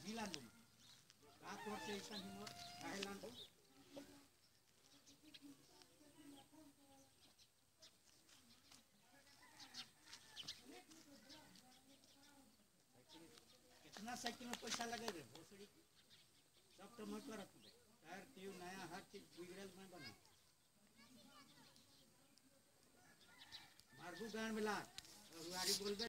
नीला बोल का तोर से ऐसा हिम्मत काहे लान दो कितना साइकिल में पैसा लगे रे भोसड़ी सब तो मैं करत हूँ टायर ट्यूब नया हर चीज बिगड़ल मैं बना मारबू गान मिला और गाड़ी बोल